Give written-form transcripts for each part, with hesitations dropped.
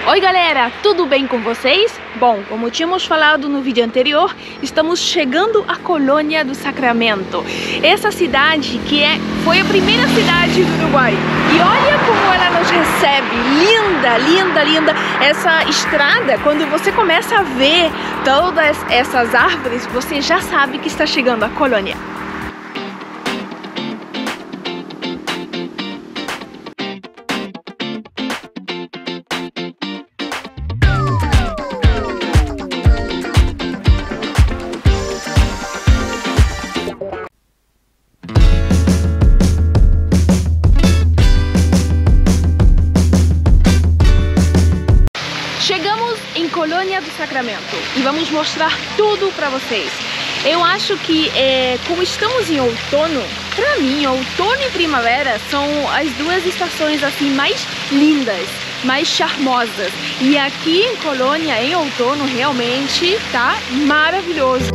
Oi galera, tudo bem com vocês? Bom, como tínhamos falado no vídeo anterior, estamos chegando à Colônia do Sacramento. Essa cidade foi a primeira cidade do Uruguai. E olha como ela nos recebe, linda, linda, linda. Essa estrada, quando você começa a ver todas essas árvores, você já sabe que está chegando à Colônia. Chegamos em Colônia do Sacramento e vamos mostrar tudo para vocês. Eu acho que como estamos em outono, para mim outono e primavera são as duas estações assim mais lindas, mais charmosas. E aqui em Colônia, em outono, realmente tá maravilhoso.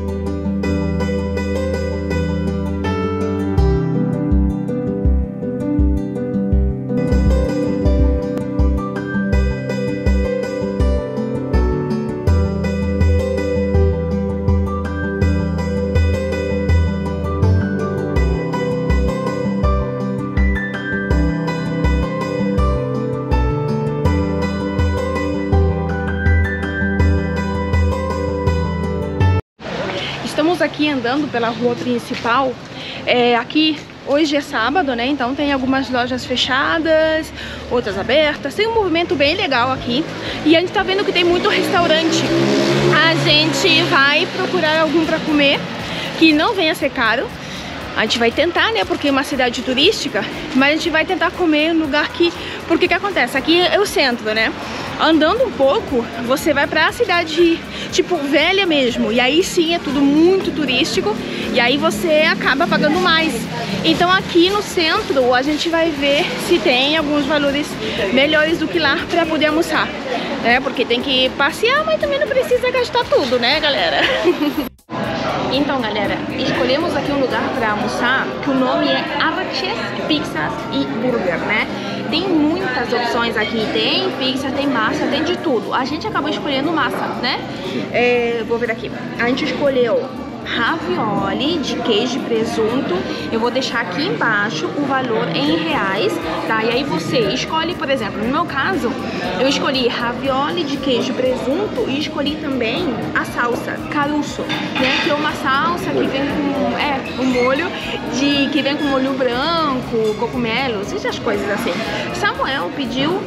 Estamos aqui andando pela rua principal. Aqui hoje é sábado, né? Então tem algumas lojas fechadas, outras abertas. Tem um movimento bem legal aqui. E a gente tá vendo que tem muito restaurante. A gente vai procurar algum para comer que não venha ser caro. A gente vai tentar, né? Porque é uma cidade turística, mas a gente vai tentar comer no lugar que... Porque o que acontece? Aqui é o centro, né? Andando um pouco, você vai pra cidade, tipo, velha mesmo. E aí sim, é tudo muito turístico. E aí você acaba pagando mais. Então aqui no centro, a gente vai ver se tem alguns valores melhores do que lá pra poder almoçar. Porque tem que passear, mas também não precisa gastar tudo, né, galera? Então, galera, escolhemos aqui um lugar para almoçar, que o nome é Arches Pizzas e Burger, né? Tem muitas opções aqui, tem pizza, tem massa, tem de tudo. A gente acabou escolhendo massa, né? Vou ver aqui. A gente escolheu ravioli de queijo e presunto. Eu vou deixar aqui embaixo o valor em reais, tá? E aí você escolhe, por exemplo, no meu caso, eu escolhi ravioli de queijo e presunto e escolhi também a salsa caruso, né? Que é uma salsa que vem com um molho que vem com molho branco, cogumelos, essas coisas assim. Samuel pediu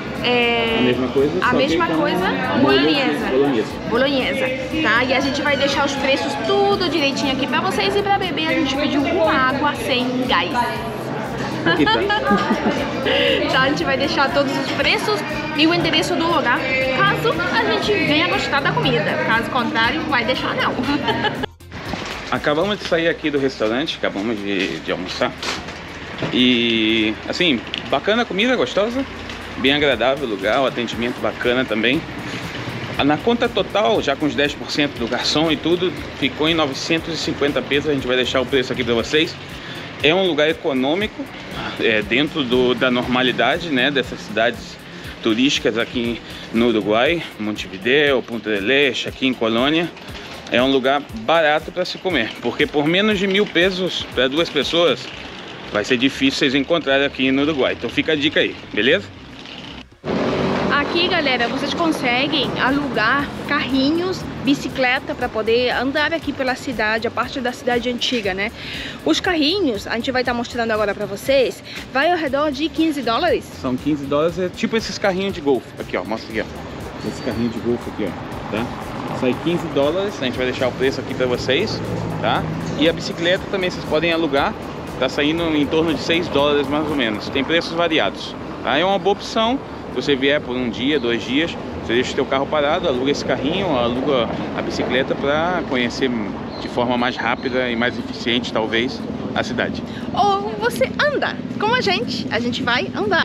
a mesma coisa, bolonhesa, tá? E a gente vai deixar os preços tudo direitinho aqui pra vocês. E pra beber a gente pediu uma água sem gás. Aqui, tá? Então a gente vai deixar todos os preços e o endereço do lugar, caso a gente venha gostar da comida. Caso contrário, vai deixar não. Acabamos de sair aqui do restaurante, acabamos de almoçar. E assim, bacana a comida, gostosa. Bem agradável o lugar, o atendimento bacana também. Na conta total, já com os 10% do garçom e tudo, ficou em 950 pesos. A gente vai deixar o preço aqui para vocês. É um lugar econômico, dentro da normalidade, né, dessas cidades turísticas aqui no Uruguai, Montevideo, Punta del Este, aqui em Colônia. É um lugar barato para se comer, porque por menos de 1.000 pesos para duas pessoas, vai ser difícil vocês encontrarem aqui no Uruguai. Então fica a dica aí, beleza? Aqui, galera, vocês conseguem alugar carrinhos, bicicleta para poder andar aqui pela cidade, a parte da cidade antiga, né? Os carrinhos, a gente vai estar mostrando agora para vocês, vai ao redor de 15 dólares. São 15 dólares, é tipo esses carrinhos de golfe. Aqui, ó, mostra aqui, ó. Esse carrinho de golfe aqui, ó, tá? Sai 15 dólares, a gente vai deixar o preço aqui para vocês, tá? E a bicicleta também vocês podem alugar, tá saindo em torno de 6 dólares mais ou menos. Tem preços variados, tá? É uma boa opção. Se você vier por um dia, 2 dias, você deixa o seu carro parado, aluga esse carrinho, aluga a bicicleta para conhecer de forma mais rápida e mais eficiente, talvez, a cidade. Ou você anda, como a gente vai andar.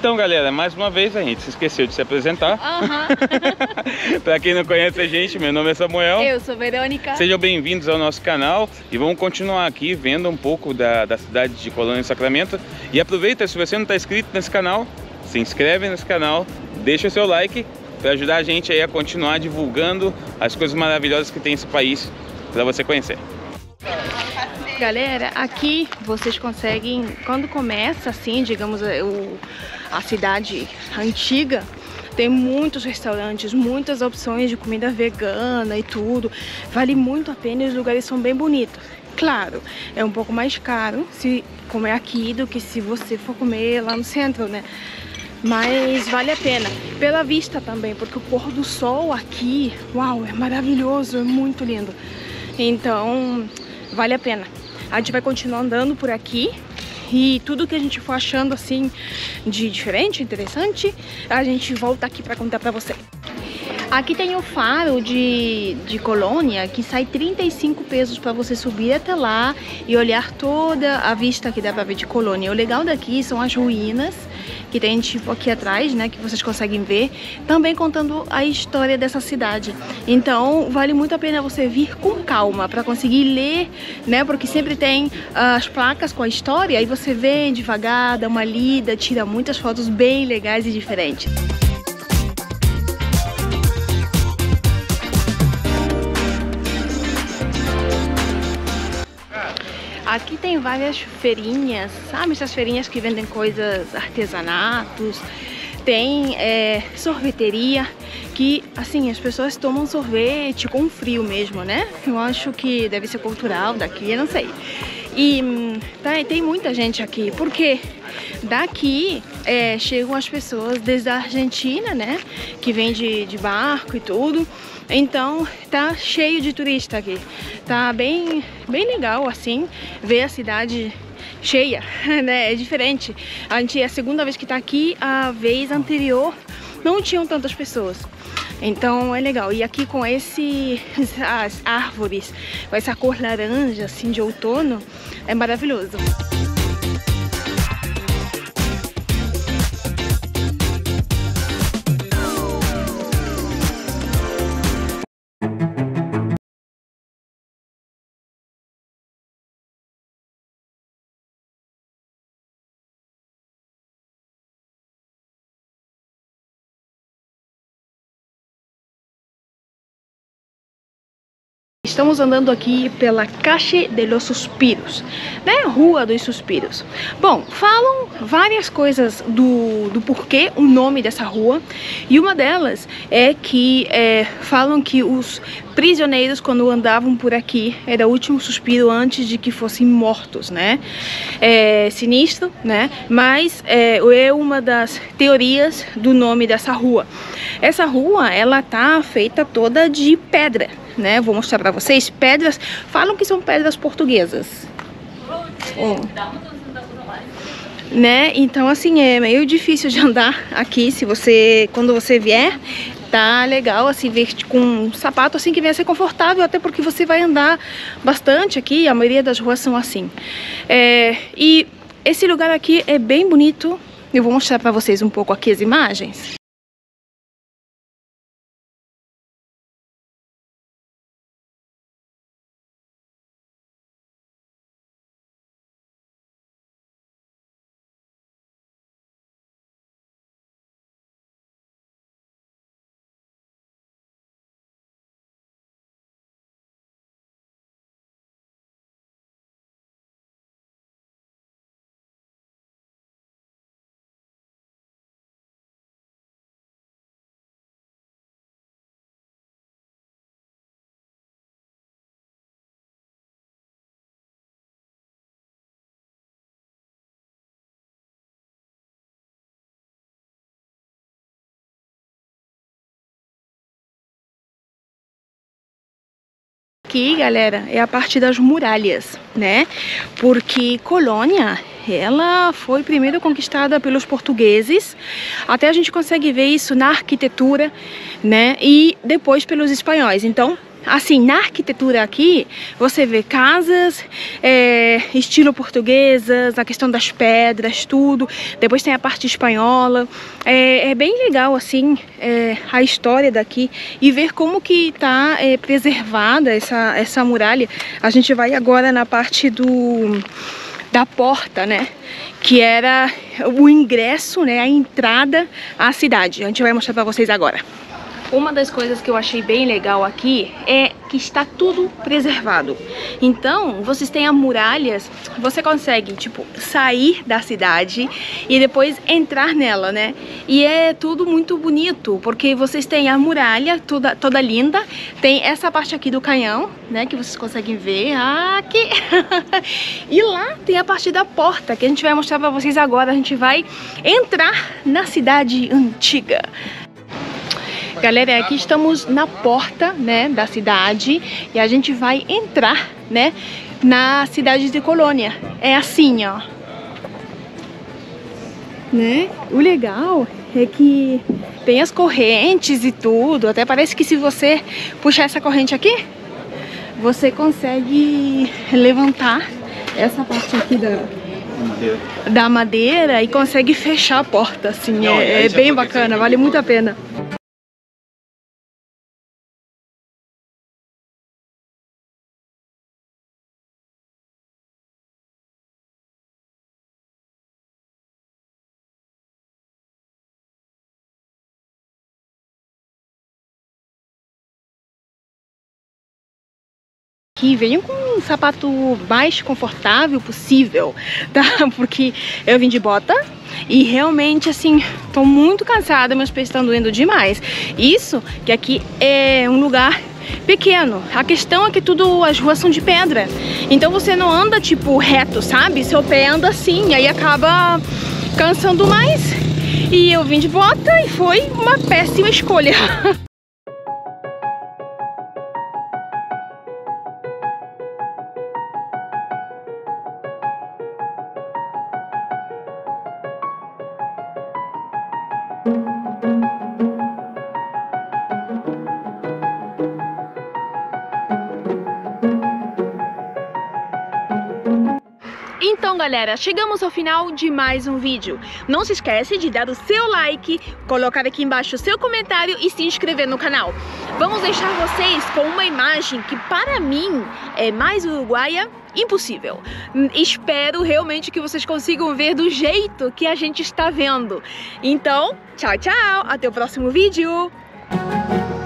Então, galera, mais uma vez a gente se esqueceu de se apresentar. Pra quem não conhece a gente, meu nome é Samuel. Eu sou Verônica. Sejam bem-vindos ao nosso canal e vamos continuar aqui vendo um pouco da cidade de Colônia Sacramento. E aproveita, se você não está inscrito nesse canal, se inscreve nesse canal, deixa o seu like para ajudar a gente aí a continuar divulgando as coisas maravilhosas que tem esse país para você conhecer. Galera, aqui vocês conseguem, quando começa assim, digamos, a cidade antiga, tem muitos restaurantes, muitas opções de comida vegana e tudo. Vale muito a pena e os lugares são bem bonitos. Claro, é um pouco mais caro se comer aqui do que se você for comer lá no centro, né? Mas vale a pena, pela vista também, porque o pôr do sol aqui, uau, é maravilhoso, é muito lindo. Então, vale a pena. A gente vai continuar andando por aqui e tudo que a gente for achando assim de diferente, interessante, a gente volta aqui para contar para você. Aqui tem o faro de Colônia, que sai 35 pesos para você subir até lá e olhar toda a vista que dá para ver de Colônia. O legal daqui são as ruínas que tem tipo aqui atrás, né, que vocês conseguem ver, também contando a história dessa cidade. Então vale muito a pena você vir com calma para conseguir ler, né, porque sempre tem as placas com a história e você vê devagar, dá uma lida, tira muitas fotos bem legais e diferentes. Aqui tem várias feirinhas, sabe? Essas feirinhas que vendem coisas, artesanatos. Tem sorveteria, que assim, as pessoas tomam sorvete com frio mesmo, né? Eu acho que deve ser cultural daqui, eu não sei. E tem muita gente aqui, porque daqui chegam as pessoas desde a Argentina, né? Que vem de barco e tudo. Então tá cheio de turista aqui. Tá bem legal assim ver a cidade cheia, né? É diferente. A gente é a segunda vez que tá aqui, a vez anterior não tinham tantas pessoas. Então é legal. E aqui com as árvores, com essa cor laranja assim de outono, é maravilhoso. Estamos andando aqui pela Calle de los Suspiros, né? Rua dos Suspiros. Bom, falam várias coisas do porquê o nome dessa rua. E uma delas é que falam que os prisioneiros, quando andavam por aqui, era o último suspiro antes de que fossem mortos, né? É sinistro, né? Mas é uma das teorias do nome dessa rua. Essa rua, ela tá feita toda de pedra, né? Vou mostrar pra vocês. Pedras, falam que são pedras portuguesas. Né? Então assim, é meio difícil de andar aqui. Quando você vier, tá legal assim, ver com um sapato assim que venha ser confortável, até porque você vai andar bastante aqui. A maioria das ruas são assim. E esse lugar aqui é bem bonito. Eu vou mostrar pra vocês um pouco aqui as imagens. Aqui, galera, é a parte das muralhas, né? Porque Colônia, ela foi primeiro conquistada pelos portugueses, até a gente consegue ver isso na arquitetura, né? E depois pelos espanhóis. Então, assim, na arquitetura aqui, você vê casas estilo portuguesas, a questão das pedras, tudo. Depois tem a parte espanhola. É bem legal, assim, a história daqui e ver como que tá preservada essa muralha. A gente vai agora na parte da porta, né? Que era o ingresso, né? A entrada à cidade. A gente vai mostrar pra vocês agora. Uma das coisas que eu achei bem legal aqui é que está tudo preservado. Então, vocês têm as muralhas, você consegue, tipo, sair da cidade e depois entrar nela, né? E é tudo muito bonito, porque vocês têm a muralha toda linda, tem essa parte aqui do canhão, né, que vocês conseguem ver aqui. E lá tem a parte da porta, que a gente vai mostrar pra vocês agora. A gente vai entrar na cidade antiga. Galera, aqui estamos na porta, né, da cidade e a gente vai entrar, né, na cidade de Colônia. É assim, ó. Né? O legal é que tem as correntes e tudo. Até parece que se você puxar essa corrente aqui, você consegue levantar essa parte aqui da madeira e consegue fechar a porta, assim. É bem bacana, vale muito a pena. Aqui, venham com um sapato mais confortável possível, tá? Porque eu vim de bota e realmente, assim, tô muito cansada, meus pés estão doendo demais. Isso que aqui é um lugar pequeno. A questão é que as ruas são de pedra. Então você não anda, tipo, reto, sabe? Seu pé anda assim, aí acaba cansando mais. E eu vim de bota e foi uma péssima escolha. Então, galera, chegamos ao final de mais um vídeo. Não se esquece de dar o seu like, colocar aqui embaixo o seu comentário e se inscrever no canal. Vamos deixar vocês com uma imagem que para mim é mais uruguaia impossível. Espero realmente que vocês consigam ver do jeito que a gente está vendo. Então, tchau, tchau! Até o próximo vídeo!